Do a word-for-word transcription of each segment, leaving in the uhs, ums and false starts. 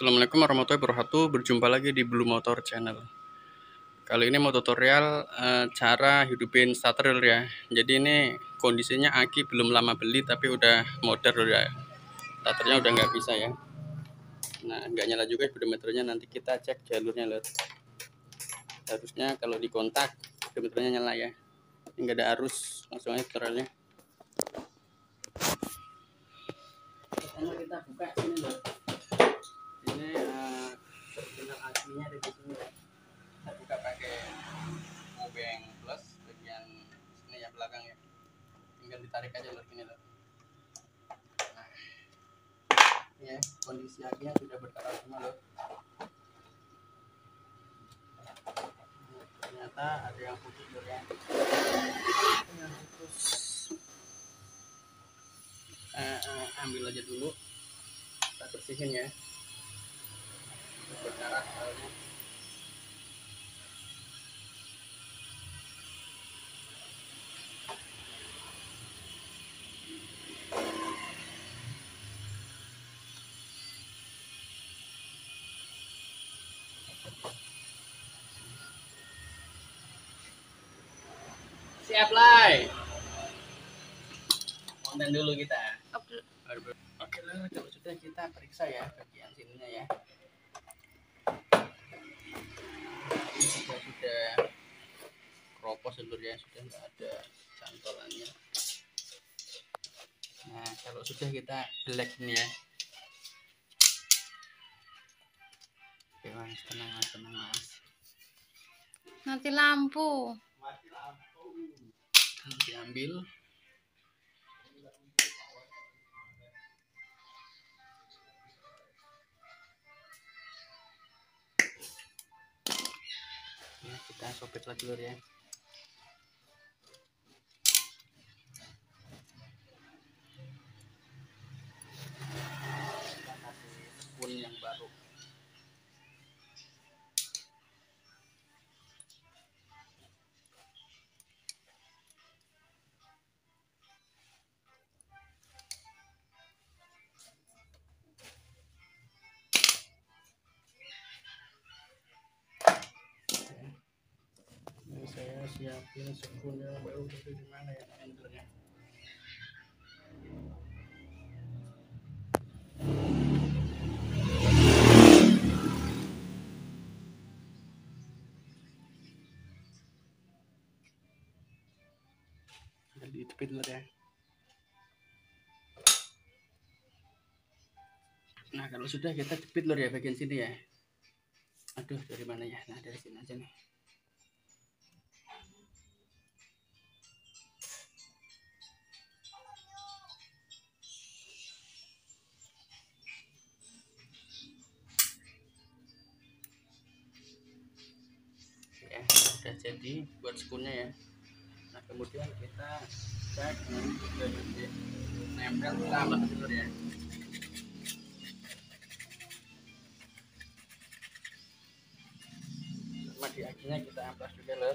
Assalamualaikum warahmatullahi wabarakatuh. Berjumpa lagi di Blue Motor Channel. Kali ini mau tutorial e, cara hidupin starter ya. Jadi ini kondisinya aki belum lama beli tapi udah modar ya. Starternya udah nggak bisa ya. Nah nggak nyala juga speedometernya. Nanti kita cek jalurnya loh. Harusnya kalau dikontak speedometernya nyala ya. Ini nggak ada arus, langsung aja tutorialnya. Pertama kita buka ini loh. Ini uh, terminal akinya ada di sini ya. Kita buka pakai obeng plus bagian sini ya belakang ya. Tinggal ditarik aja loh ini loh. Nah, ini ya kondisi akinya sudah berkarat semua loh. Ternyata ada yang putus loh ya. Yang putus. Uh, uh, ambil aja dulu. Kita bersihin ya. Berkarat soalnya. Siap Lai. Konten dulu kita. Oke. Oke lah, kalau sudah kita periksa ya bagian sininya ya. Ini juga sudah keropos seluruhnya, sudah nggak ada cantolannya. Nah kalau sudah kita belek ini ya. Oke mas, tenang mas, tenang mas. Mati lampu. Mati lampu. Diambil. Ya, kita sobek lagi lur ya. Kita kasih spoon yang baru. Ini saya siapin spoon yang baru dari mana ya handlernya. Dijepit dulu ya. Nah kalau sudah kita jepit lur ya bagian sini ya. Aduh dari mana ya? Nah dari sini aja nih. Ya sudah jadi buat spoonnya ya. Nah kemudian kita cek juga jadi nempel sama dulu ya. Sama di akinya kita amplas juga lur.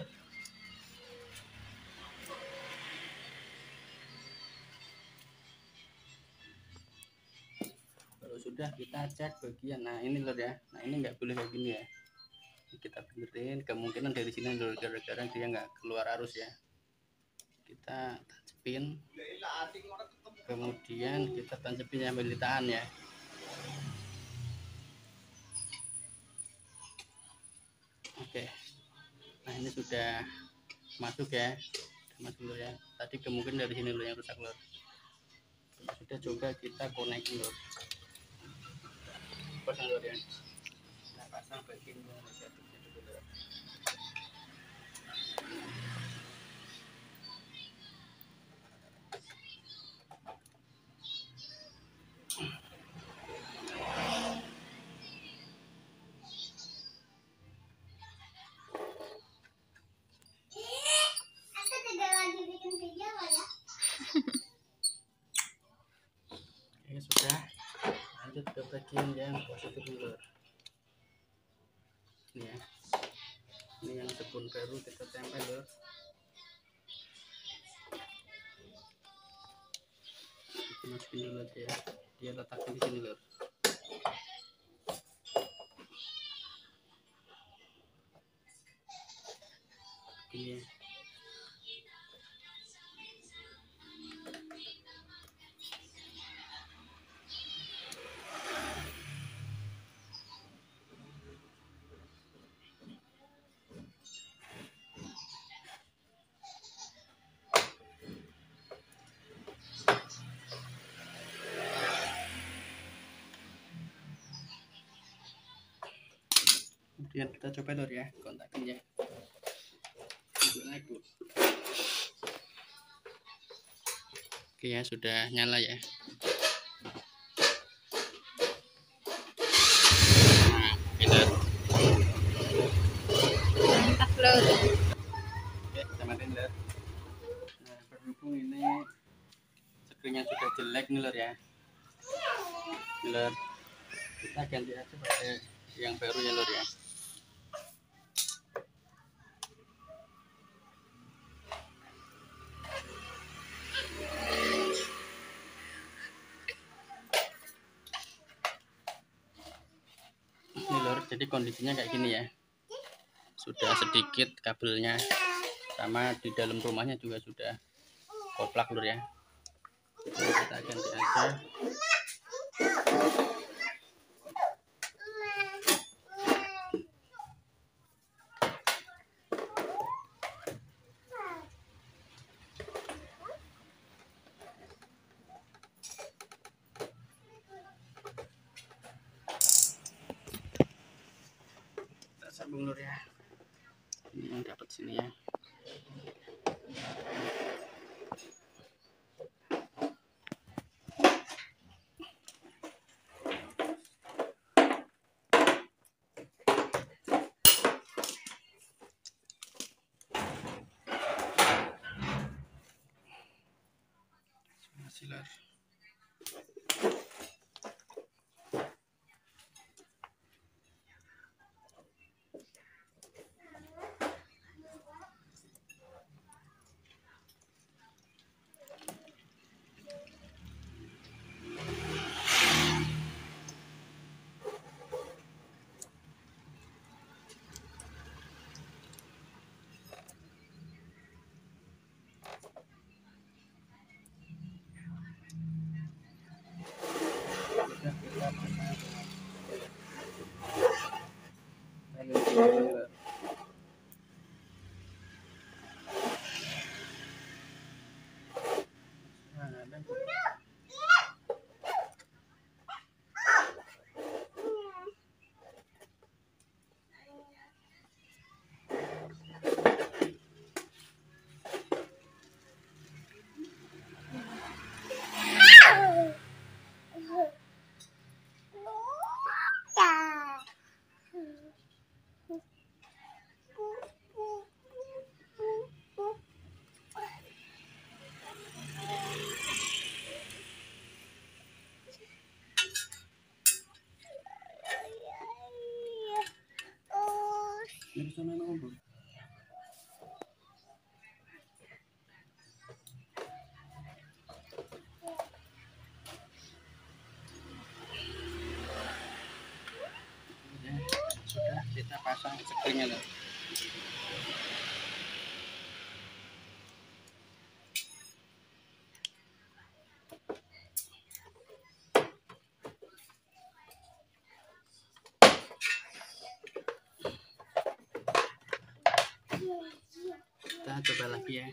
Kalau sudah kita cek bagian, nah ini lur ya. Nah ini nggak boleh kayak gini ya. Kita benerin, kemungkinan dari sini lur gara-gara dia nggak keluar arus ya. Kita tancapin, kemudian kita tancapin sambil ditahan ya. Oke, nah ini sudah masuk ya, masuk dulu ya. Tadi kemungkinan dari sini dulu yang rusak lur. Sudah coba kita connect lur. Pasang lur ya. Kita pasang bagian yang rusak dulu lur. Oke sudah, lanjut ke bagian yang positif lur. Ini ya, ini yang spoon baru kita tempel lur. Kita masukin dulu aja ya, dia letakkan di sini lur. ini. Kemudian kita coba lor ya kontaknya. Oke ya, sudah nyala ya. Nah, ini mantap lor. Oke, kita matiin lor. Nah, berhubung ini screennya sudah jelek nih lor ya, lor, kita ganti aja pakai yang baru ya lor ya. Ini lor, jadi kondisinya kayak gini ya, sudah sedikit kabelnya, sama di dalam rumahnya juga sudah koplak lor ya. Jadi kita ganti aja. Sambung lur ya, ini yang dapat sini ya. Masih lur. Ini sana nombor. Sudah kita pasang screennya loh. Kita coba lagi ya.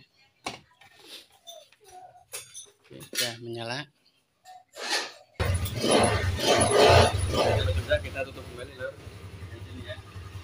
Oke, sudah menyala. Kalau sudah kita tutup kembali loh. Sini ya.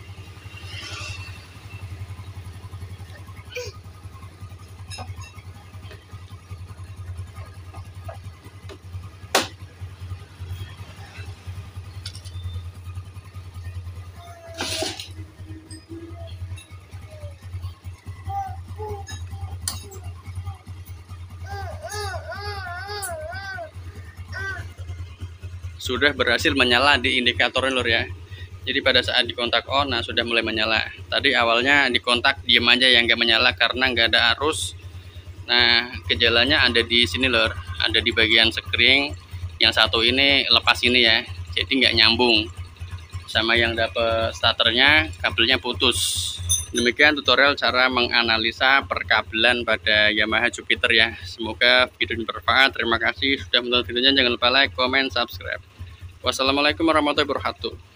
Sudah berhasil menyala di indikatornya lor ya. Jadi pada saat dikontak on, nah sudah mulai menyala. Tadi awalnya dikontak diem aja yang nggak menyala karena nggak ada arus. Nah gejalanya ada di sini lor, ada di bagian sekring. Yang satu ini lepas ini ya, jadi nggak nyambung. Sama yang dapet starternya kabelnya putus. Demikian tutorial cara menganalisa perkabelan pada Yamaha Jupiter ya. Semoga video ini bermanfaat. Terima kasih sudah menonton videonya. Jangan lupa like, comment, subscribe. Wassalamualaikum warahmatullahi wabarakatuh.